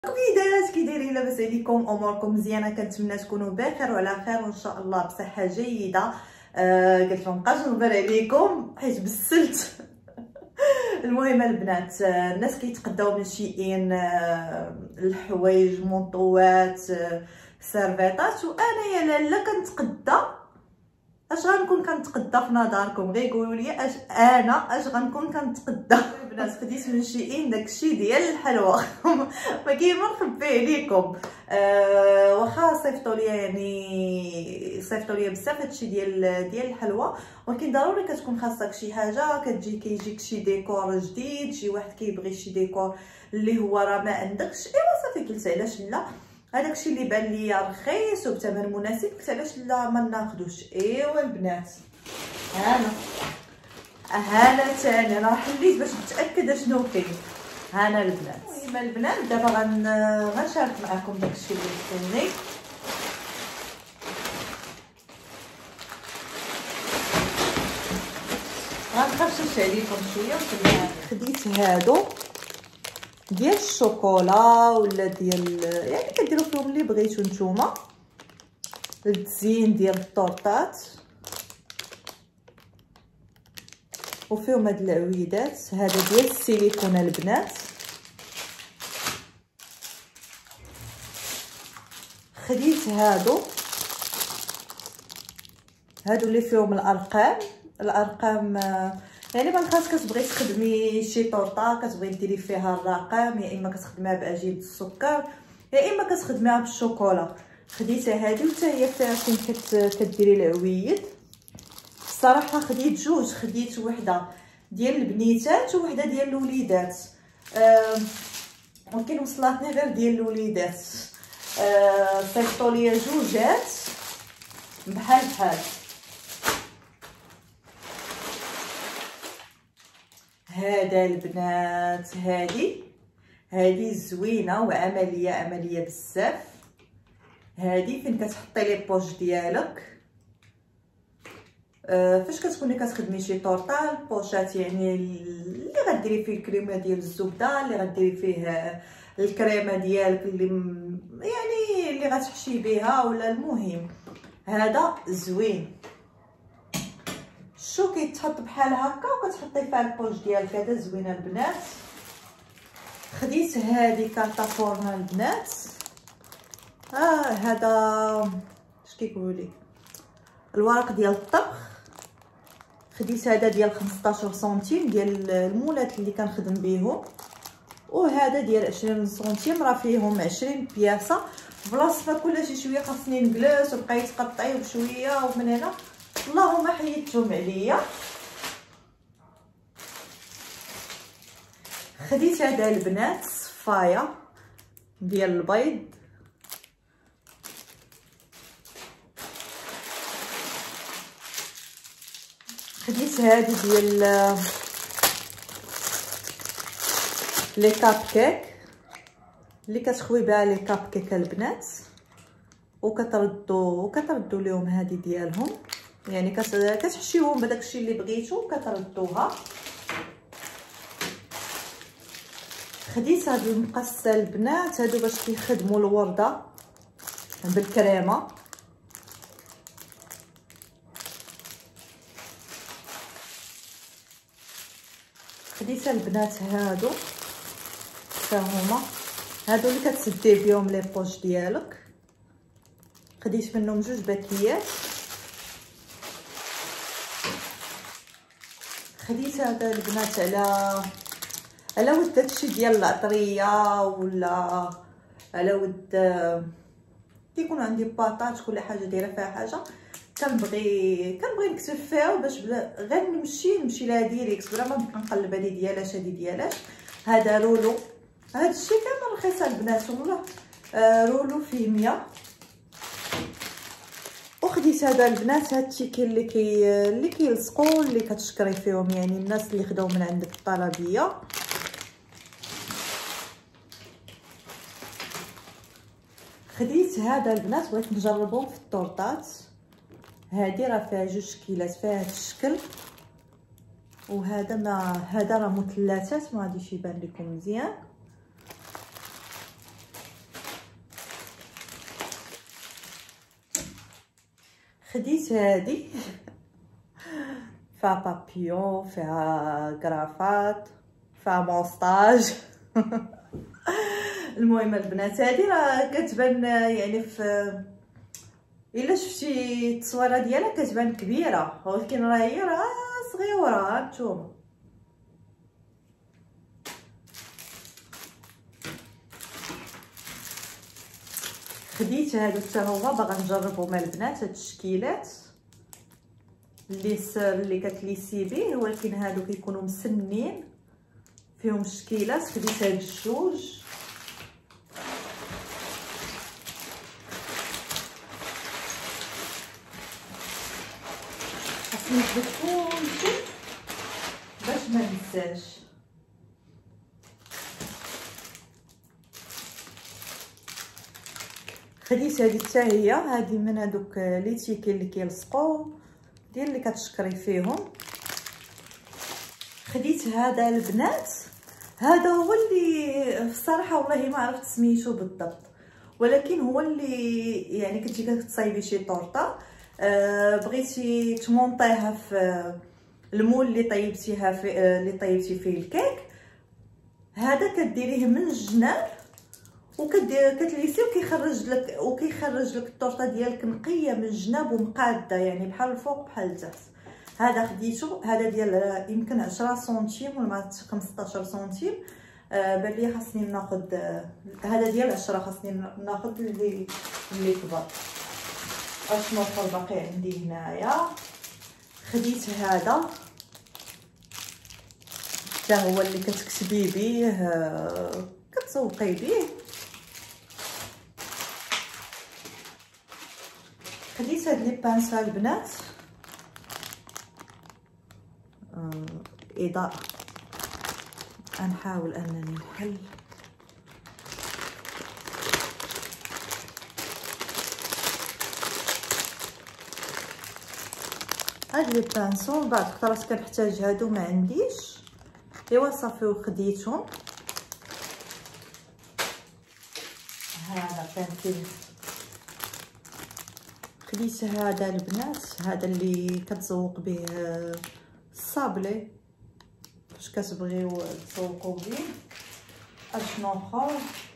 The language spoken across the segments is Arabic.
كيدايرات كي لاباس عليكم؟ اموركم مزيانه؟ كنتمنى تكونوا بخير وعلى خير وان شاء الله بصحه جيده. قلت لهم مابقاش نغبر عليكم حيت بسلت. المهم البنات، الناس كيتقداو من شيئين، الحوايج، مونطوات، سيرفيطات، وانا يا لاله كنتقدى. اش غنكون كنتقدى في نظركم؟ غير قولوا لي اش غنكون كنتقدى. البنات خديت من شيئين داكشي ديال الحلوى. ما كاين ما نخبي عليكم. واخا صيفطوا لي، يعني صيفطوا لي بزاف هادشي ديال الحلوى، ولكن ضروري كتكون خاصك شي حاجه كيجيك شي ديكور جديد، شي واحد كيبغي شي ديكور اللي هو راه ما عندكش. ايوا صافي قلت علاش لا، هذاك الشيء اللي بان ليا رخيص وبثمن مناسب قلت علاش لا ما ناخذوش. ايوا البنات، هانا تاني راه حليت باش نتاكد شنو كاين. هانا البنات. المهم البنات دابا غنشارك معكم داكشي اللي كايني. غنخرجش عليكم شويه. خديت هادو ديال الشوكولا ولا ديال، يعني كديروا فيهم اللي بغيتو نتوما، التزيين ديال الطورطات، وفيهم هاد العويدات. هذا ديال السيليكون البنات. خديت هادو اللي فيهم الارقام، يعني ما خاص كتبغي تخدمي شي طورطه كتبغي ديري فيها الرقم، يا اما كتخدميها بعجين السكر يا اما كتخدميها بالشوكولا. خديتها هذه وحتى هي فيها فين كديري العويد. الصراحه خديت جوج، خديت وحده ديال البنيتات ووحده ديال الوليدات، ولكن وصلتني غير ديال الوليدات. صيفطوا لي جوجات بحال. هذا البنات، هذه زوينه وعمليه بزاف. هذه فين كتحطي لي بوش ديالك، فاش كتكوني كتخدمي شي طورطه، البوشات يعني اللي غديري فيه الكريمه ديال الزبده، اللي غديري فيه الكريمه ديالك يعني اللي غتحشي بها، ولا المهم هذا زوين. شو كيتحط بحال هكا وكتحطي فيها البوش ديالك. هذا زوينه البنات. خديت هذه كارطه فورما البنات. هذا اش كيقولوا لي، الورق ديال الطبخ. خديت هذا ديال 15 سنتيم ديال المولات اللي كنخدم بيهم، وهذا ديال 20 سنتيم، راه فيهم 20 بياسه. بلاصه كلشي شويه خاصني نجلس وبقيت تقطعي بشويه ومن هنا، اللهم حيدتهم عليا. خديت هذا البنات صفايه ديال البيض. خديت هذه ديال لي كاب كيك اللي كتخوي بها لي كاب كيك البنات، وكتردوا لهم هذه ديالهم، يعني كتحشيوهم بداك الشيء اللي بغيتو وكتردوها. خديت هاد المقص البنات، هادو باش كيخدموا الورده بالكريمه. خديت البنات هادو هادو اللي كتسدي بهم لي بوش ديالك. خديت منهم جوج باكيات. خديت هذا البنات على ود داكشي ديال العطريه، ولا على ود كيكون عندي باطاط كل حاجه دايره فيها حاجه كنبغي نكتب فيها، باش غير نمشي لها ديريكت بلا ما نبقى نقلب هذه ديالاش هذه ديالاش. هذا رولو، هذا الشيء كامل رخيص البنات والله. رولو فيه 100. وخديت هذا البنات هاد التيكي اللي كيلصقوا، اللي كتشكري فيهم، يعني الناس اللي خداو من عندك الطلبيه. خديت هذا البنات، بغيت نجربهم في الطورطات. هذه راه فيها 2 كيلات، فيها هذا الشكل، وهذا هذا راه مثلثات، ما غاديش يبان لكم مزيان. خديت هادي فيها بابيون، فيها كرافات، فيها موستاج. المهم البنات هادي راه كتبان يعني في الا شفتي التصويره ديالها كتبان كبيره، ولكن راه هي راه صغيره. هانتوما خديت هادو حتى هما باغا نجربهم البنات. هاد التشكيلات اللي كتليسي بيه، ولكن هادو كيكونوا مسنين فيهم شكيلات. خديت هاد الجوج. خاصني نكتب كلشي باش ما ننساش. خديت هذه حتى هي، هذه من هذوك لي تيكي اللي كيلصقوا ديال اللي كتشكري فيهم. خديت هذا البنات، هذا هو اللي الصراحه والله ما عرفت سميتو بالضبط، ولكن هو اللي يعني كنتي كتصايبي شي طورطه بغيتي تمونطيها في المول اللي طيبتيها في اللي طيبتي فيه الكيك، هذا كديريه من الجناب كتليسي وكيخرج لك الطورطه ديالك نقيه من الجناب ومقاده، يعني بحال الفوق بحال التحت. هذا خديته، هذا ديال يمكن 10 سنتيم ولا 15 سنتيم. بان لي خاصني ناخذ هذا ديال 10، خاصني ناخذ اللي كبر. اشنو اخر باقي عندي هنايا؟ خديت هذا حتى هو اللي كتكتبي بيه كتسوقي بيه. خديت هاد لي بانسا البنات اضاءه، غنحاول انني نحل. هاد لي بانسو بعض الخطرات كنحتاج هادو ما عنديش، ايوا صافي وخديتهم. هذا بانسيل خديت هذا البنات، هذا اللي كتزوق به الصابلي فاش كتبغيو تزوقوا به. اشنو اخر؟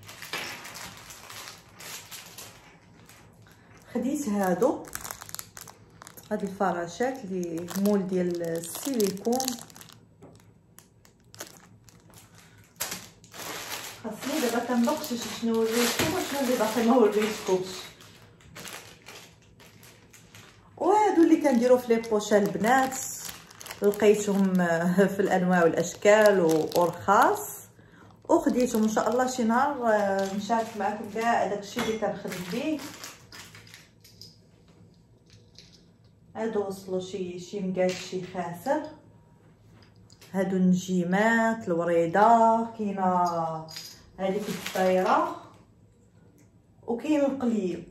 خديت هادو، هاد الفراشات اللي مول ديال السيليكون. خاصني دابا كنبقش شنو وريتكم وشنو اللي باقي ما وريتكمش. وهادو اللي كنديرو في لي بوش البنات، لقيتهم في الانواع والاشكال ورخاص، وخديتهم ان شاء الله شي نهار نشارك معكم كاع داكشي اللي كنخدم به. هادو وصلوا شي مقاد شي خاسر. هادو النجيمات الوريده، كاينه هذيك الدايره وكاين القليب.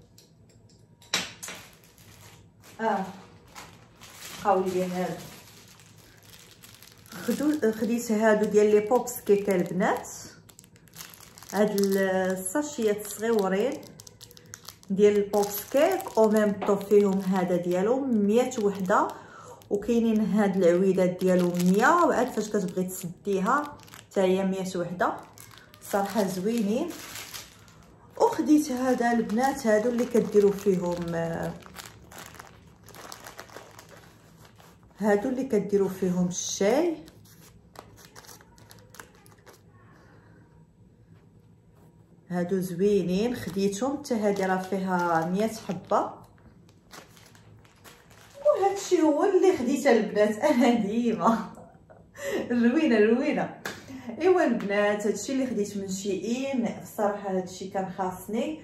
بقاو لي هادو. خديت هادو ديال لي بوبس كيك البنات، هاد الساشيات الصغيورين ديال البوبس كيك، او ميم طو فيهم هذا ديالهم 100 وحده، وكاينين هاد العويدات ديالهم 100، وعاد فاش كتبغي تسديها حتى هي 100 وحده. صراحه زوينين. وخديت هذا البنات، هادو اللي كديروا فيهم هادو اللي كديروا فيهم الشاي. هادو زوينين خديتهم حتى هادي راه فيها 100 حبه. وهادشي هو اللي خديته البنات انا ديما. روينه. ايوا البنات هادشي اللي خديت من شيئين. الصراحه هادشي كان خاصني،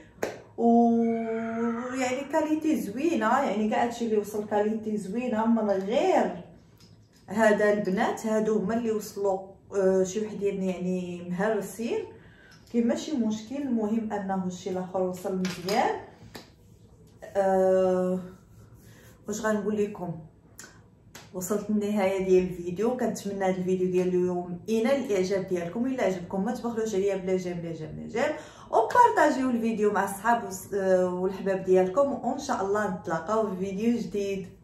ويعني كاليتي زوينه، يعني كاع هادشي اللي وصل كاليتي زوينه من غير هذا البنات. هادو هما اللي وصلوا شي وحدين يعني مهرسين، كاين ماشي مشكل. المهم انه الشيء الاخر وصل مزيان. واش غنقول لكم، وصلت للنهايه ديال الفيديو. كنتمنى هذا الفيديو ديال اليوم ينال الاعجاب ديالكم. الا عجبكم ما تبخلوش عليا بلا جيم وبارطاجيو بارطاجيو الفيديو مع الصحاب والحباب ديالكم، وان شاء الله نتلاقاو في فيديو جديد.